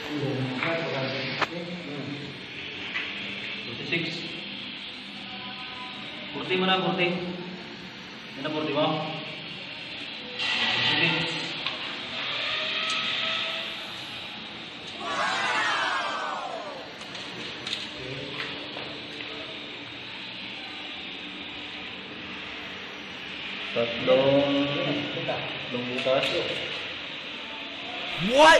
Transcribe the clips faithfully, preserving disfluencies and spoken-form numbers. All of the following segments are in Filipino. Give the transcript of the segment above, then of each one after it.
forty-six. forty mo na, forty. Yan na, forty mo. forty-six. Tatlong tatlong butas. What?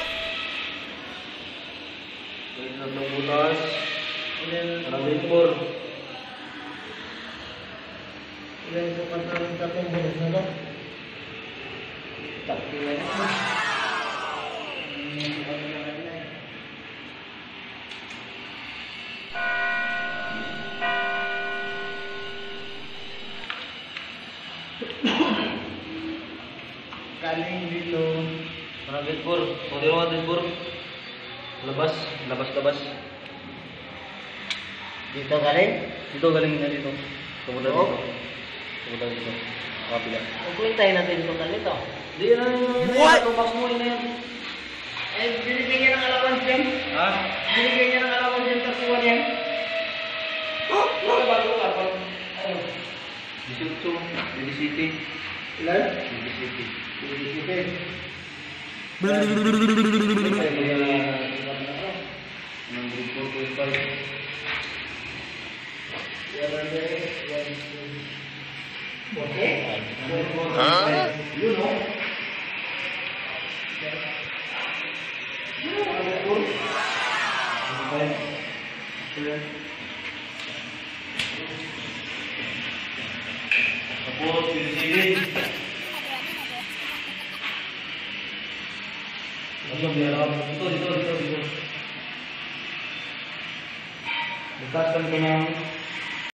Tatlong butas. Maraming four. Ilan sa pantalong tatlong butas na to? Tatlo na ito. Kaling dito. Maraming four. O di naman din four. Labas. Labas, labas. Dito galing? Dito galing na dito. Tumulan Oo. dito. Tumulan dito. Kapila. Pagkulintayin natin ito ganito. Di na yung What? tumakas mo yun na yan. Eh, binigyan niya ng allowance yan. Ha? Binigyan niya ng allowance yan sa kuwan yan. Wala bago ka pa. Ayun. Disipto. Dili City. Ilan? Dili City. Dito. Number four point five. Okay? Huh? You know? Tapos, pinisili. Dito, dito, dito, dito. Bukas kan kanya